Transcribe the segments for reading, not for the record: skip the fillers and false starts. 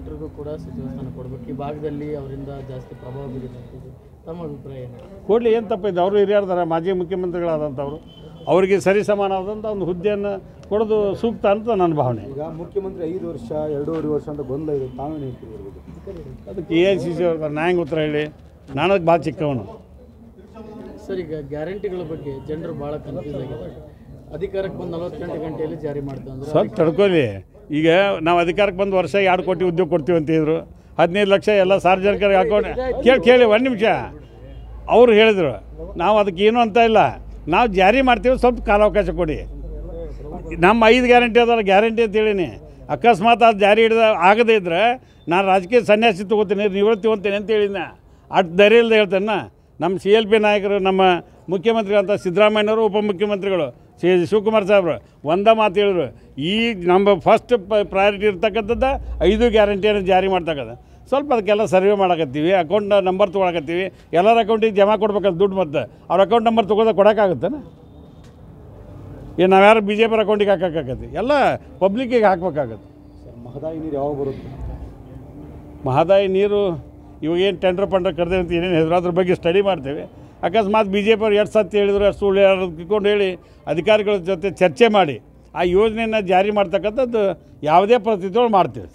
ಶೆಟ್ಟರ್ಗೂ ಕೂಡ ಸಚಿವ ಸ್ಥಾನ ಕೊಡಬೇಕು. ಈ ಭಾಗದಲ್ಲಿ ಅವರಿಂದ ಜಾಸ್ತಿ ಪ್ರಭಾವ ಬೀರಿದಂಥದ್ದು ತಮ್ಮ ಅಭಿಪ್ರಾಯ ಏನು? ಕೊಡಲಿ, ಏನು ತಪ್ಪಿದೆ? ಅವರು ಹಿರಿಯರ್ದಾರೆ, ಮಾಜಿ ಮುಖ್ಯಮಂತ್ರಿಗಳಾದಂಥವ್ರು, ಅವರಿಗೆ ಸರಿ ಸಮಾನವಾದಂಥ ಒಂದು ಹುದ್ದೆಯನ್ನು ಕೊಡೋದು ಸೂಕ್ತ ಅಂತ ನನ್ನ ಭಾವನೆ. ಈಗ ಮುಖ್ಯಮಂತ್ರಿ 5 ವರ್ಷ 2.5 ವರ್ಷ ಅಂತ ಗೊಂದಲ ಇದೆ, ತಾವೇನು ಹೇಳ್ತೀವಿ? ಅದಕ್ಕೆ AICC ಅವ್ರ ನ್ಯಾಯಾಂಗ ಉತ್ತರ ಹೇಳಿ, ನಾನು ಅದಕ್ಕೆ ಭಾಳ ಚಿಕ್ಕವನು. ಸರ್, ಈಗ ಗ್ಯಾರಂಟಿಗಳ ಬಗ್ಗೆ ಜನರು ಭಾಳ ಕನ್ಫ್ಯೂಸ್ ಆಗಿದ್ದಾರೆ. ಅಧಿಕಾರಕ್ಕೆ ಬಂದು 48 ಗಂಟೆಯಲ್ಲಿ ಜಾರಿ ಮಾಡ್ತಾರೆ. ಸ್ವಲ್ಪ ತಡ್ಕೊಳ್ಳಿ. ಈಗ ನಾವು ಅಧಿಕಾರಕ್ಕೆ ಬಂದು ವರ್ಷ 2 ಕೋಟಿ ಉದ್ಯೋಗ ಕೊಡ್ತೀವಿ ಅಂತಿದ್ರು, 15 ಲಕ್ಷ ಎಲ್ಲ ಸಾರ್ವಜನಿಕರಿಗೆ ಹಾಕೊಂಡು ಕೇಳಿ 1 ನಿಮಿಷ. ಅವರು ಹೇಳಿದರು, ನಾವು ಅದಕ್ಕೆ ಏನು ಅಂತ ಇಲ್ಲ, ನಾವು ಜಾರಿ ಮಾಡ್ತೀವಿ, ಸ್ವಲ್ಪ ಕಾಲಾವಕಾಶ ಕೊಡಿ. ನಮ್ಮ 5 ಗ್ಯಾರಂಟಿ ಅದಲ್ಲ, ಗ್ಯಾರಂಟಿ ಅಂತ ಹೇಳೀನಿ. ಅಕಸ್ಮಾತ್ ಅದು ಜಾರಿ ಹಿಡಿದ ಆಗದೇ ಇದ್ದರೆ ನಾನು ರಾಜಕೀಯ ಸನ್ಯಾಸಿ ತೊಗೋತೀನಿ, ನಿವೃತ್ತಿ ಹೊಂತೀನಿ ಅಂತ ಹೇಳಿದ್ನ. ಅಷ್ಟು ಧೈರ್ಯ ಇಲ್ಲದೆ ಹೇಳ್ತೇನೆ. ನಮ್ಮ CLP ನಾಯಕರು, ನಮ್ಮ ಮುಖ್ಯಮಂತ್ರಿಗಳಂತ ಸಿದ್ದರಾಮಯ್ಯನವರು, ಉಪಮುಖ್ಯಮಂತ್ರಿಗಳು ಶಿವಕುಮಾರ್ ಸಾಹೇಬ್ರು ಒಂದೇ ಮಾತು ಹೇಳಿದ್ರು, ಈ ನಮ್ಮ ಫಸ್ಟ್ ಪ್ರಯಾರಿಟಿ ಇರ್ತಕ್ಕಂಥದ್ದು 5 ಗ್ಯಾರಂಟಿಯನ್ನು ಜಾರಿ ಮಾಡ್ತಕ್ಕಂಥ. ಸ್ವಲ್ಪ ಅದಕ್ಕೆಲ್ಲ ಸರ್ವೆ ಮಾಡಕತ್ತೀವಿ, ಅಕೌಂಟ್ ನಂಬರ್ ತೊಗೊಳಕತ್ತೀವಿ. ಎಲ್ಲರ ಅಕೌಂಟಿಗೆ ಜಮಾ ಕೊಡ್ಬೇಕಲ್ಲ ದುಡ್ಡು, ಮತ್ತು ಅವ್ರ ಅಕೌಂಟ್ ನಂಬರ್ ತೊಗೊಳ್ದೆ ಕೊಡೋಕ್ಕಾಗುತ್ತಾನೆ? ಏನು ನಾವು ಯಾರು BJP ಅಕೌಂಟಿಗೆ ಹಾಕೋಕ್ಕಾಗತ್ತೆ? ಎಲ್ಲ ಪಬ್ಲಿಕ್ಕಿಗೆ ಹಾಕ್ಬೇಕಾಗತ್ತೆ. ಮಹದಾಯಿ ನೀರು ಯಾವಾಗ ಬರುತ್ತೆ? ಮಹದಾಯಿ ನೀರು ಇವಾಗ ಏನು ಟೆಂಡರ್ ಕರೆದೇವೆ ಅಂತ ಏನೇನು ಹೇಳಿದ್ರು, ಅದ್ರ ಬಗ್ಗೆ ಸ್ಟಡಿ ಮಾಡ್ತೇವೆ. ಅಕಸ್ಮಾತ್ BJP ಅವ್ರು 2 ಸತಿ ಹೇಳಿದ್ರು, ಅಷ್ಟು ಸುಳ್ಳು ಕಿತ್ಕೊಂಡು ಹೇಳಿ ಅಧಿಕಾರಿಗಳ ಜೊತೆ ಚರ್ಚೆ ಮಾಡಿ ಆ ಯೋಜನೆಯನ್ನು ಜಾರಿ ಮಾಡ್ತಕ್ಕಂಥದ್ದು ಯಾವುದೇ ಪರಿಸ್ಥಿತಿಗಳು ಮಾಡ್ತೀವಿ.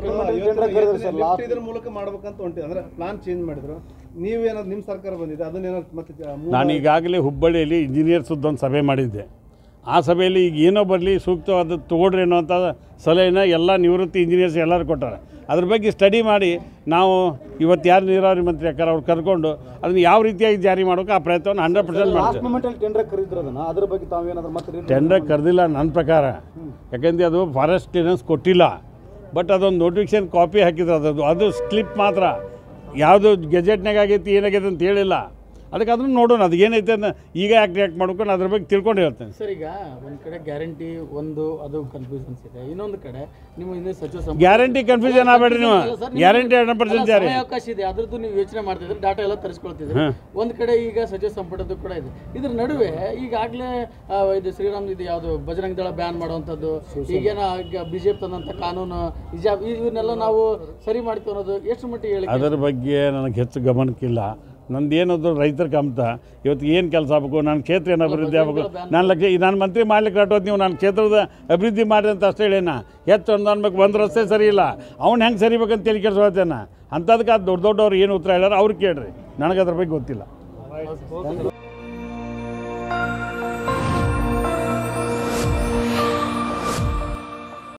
ಇದ್ರ ಮೂಲಕ ಮಾಡ್ಬೇಕಂತ ಹೊಂಟಿದೆ, ಅಂದರೆ ಪ್ಲಾನ್ ಚೇಂಜ್ ಮಾಡಿದ್ರು. ನೀವೇನಾದ್ರು ನಿಮ್ಮ ಸರ್ಕಾರ ಬಂದಿದೆ ಅದನ್ನೇನಾದ್ರು ಮತ್ತೆ ನಾನು ಈಗಾಗಲೇ ಹುಬ್ಬಳ್ಳಿಯಲ್ಲಿ ಇಂಜಿನಿಯರ್ಸದ್ದೊಂದು ಸಭೆ ಮಾಡಿದ್ದೆ. ಆ ಸಭೆಯಲ್ಲಿ ಈಗ ಏನೋ ಬರಲಿ ಸೂಕ್ತವಾದ ತೊಗೊಳ್ರಿ ಅನ್ನೋಂಥ ಸಲಹೆನ ಎಲ್ಲ ನಿವೃತ್ತಿ ಇಂಜಿನಿಯರ್ಸ್ ಎಲ್ಲರೂ ಕೊಟ್ಟಾರೆ. ಅದ್ರ ಬಗ್ಗೆ ಸ್ಟಡಿ ಮಾಡಿ ನಾವು ಇವತ್ತು ಯಾರು ನೀರಾವರಿ ಮಂತ್ರಿ ಅಕ್ಕಾರ ಅವ್ರು ಕರ್ಕೊಂಡು ಅದನ್ನು ಯಾವ ರೀತಿಯಾಗಿ ಜಾರಿ ಮಾಡೋಕೆ ಆ ಪ್ರಯತ್ನವನ್ನು 100% ಮಾಡ್ತೀವಿ. ಟೆಂಡರ್ ಕರೆದಿರೋದನ್ನ ಅದ್ರ ಬಗ್ಗೆ ತಾವೇನಾದ್ರೂ ಮತ್ತೆ ಟೆಂಡರ್ ಕರೆದಿಲ್ಲ ನನ್ನ ಪ್ರಕಾರ, ಯಾಕೆಂದರೆ ಅದು ಫಾರೆಸ್ಟ್ ಕ್ಲಿಯರೆನ್ಸ್ ಕೊಟ್ಟಿಲ್ಲ. ಬಟ್ ಅದೊಂದು ನೋಟಿಫಿಕೇಶನ್ ಕಾಪಿ ಹಾಕಿದ್ರು, ಅದು ಸ್ಲಿಪ್ ಮಾತ್ರ, ಯಾವುದು ಗೆಜೆಟ್ನಾಗ ಆಗೈತಿ ಏನಾಗೈತೆ ಅಂತ ಹೇಳಿಲ್ಲ. ಅದಕ್ಕೆ ಅದನ್ನು ನೋಡೋಣ, ಅದು ಏನೈತೆ ಅಂತ ಈಗ ಯಾಕೆ ಮಾಡ್ಕೊಂಡು ಅದ್ರ ಬಗ್ಗೆ ತಿಳ್ಕೊಂಡು ಹೇಳ್ತೇನೆ. ಸರ್, ಈಗ ಒಂದು ಕಡೆ ಗ್ಯಾರಂಟಿ ಅದು ಕನ್ಫ್ಯೂಷನ್ಸ್ ಇದೆ, ಇನ್ನೊಂದು ಕಡೆ ನಿಮ್ಮ ಹಿಂದೆ ಸಚಿವ ಗ್ಯಾರಂಟಿ ಕನ್ಫ್ಯೂಷನ್ ಆಗಬೇಡ್ರಿ ನೀವು. ಗ್ಯಾರಂಟಿ 100% ಜಾರಿ ಅವಕಾಶ ಇದೆ, ಅದ್ರದ್ದು ನೀವು ಯೋಚನೆ ಮಾಡ್ತಿದ್ರೆ ಡಾಟಾ ಎಲ್ಲ ತರಿಸ್ಕೊಳ್ತಿದ್ರೆ. ಒಂದು ಕಡೆ ಈಗ ಸಚಿವ ಸಂಪುಟದ್ದು ಕೂಡ ಇದೆ. ಇದ್ರ ನಡುವೆ ಈಗಾಗಲೇ ಇದು ಶ್ರೀರಾಮ್ ಇದು ಯಾವುದು ಬಜರಂಗ ದಳ ಬ್ಯಾನ್ ಮಾಡುವಂಥದ್ದು, ಈಗೇನ BJP ತಂದಂಥ ಕಾನೂನು ಹಿಜಾಬ್, ಇವನ್ನೆಲ್ಲ ನಾವು ಸರಿ ಮಾಡ್ತೀವಿ ಅನ್ನೋದು ಎಷ್ಟು ಮಟ್ಟಿಗೆ ಹೇಳಿ? ಅದರ ಬಗ್ಗೆ ನನಗೆ ಹೆಚ್ಚು ಗಮನಕ್ಕಿಲ್ಲ. ನಂದು ಏನದು ರೈತರ ಕಮ್ತ, ಇವತ್ತು ಏನು ಕೆಲಸ ಆಗಬೇಕು, ನನ್ನ ಕ್ಷೇತ್ರ ಏನು ಅಭಿವೃದ್ಧಿ ಆಗಬೇಕು, ನಾನು ಮಂತ್ರಿ ಮಾಡ್ಲಿಕ್ಕೆ ಹೊರಟೋದು ನೀವು ನನ್ನ ಕ್ಷೇತ್ರದ ಅಭಿವೃದ್ಧಿ ಮಾಡಿ ಅಂತ ಅಷ್ಟೇ ಹೇಳೇನ. ಹೆಚ್ಚು ಅನ್ಬೇಕು, ಒಂದು ರಸ್ತೆ ಸರಿ ಇಲ್ಲ, ಅವ್ನು ಹೆಂಗೆ ಸರಿಬೇಕಂತ ತಲೆ ಕೆಡಿಸೋತೇನ. ಅಂಥದಕ್ಕೆ ಅದು ದೊಡ್ಡವ್ರು ಏನು ಉತ್ತರ ಹೇಳ್ಯಾರ ಅವ್ರು ಕೇಳ್ರಿ, ನನಗೆ ಅದ್ರ ಬಗ್ಗೆ ಗೊತ್ತಿಲ್ಲ.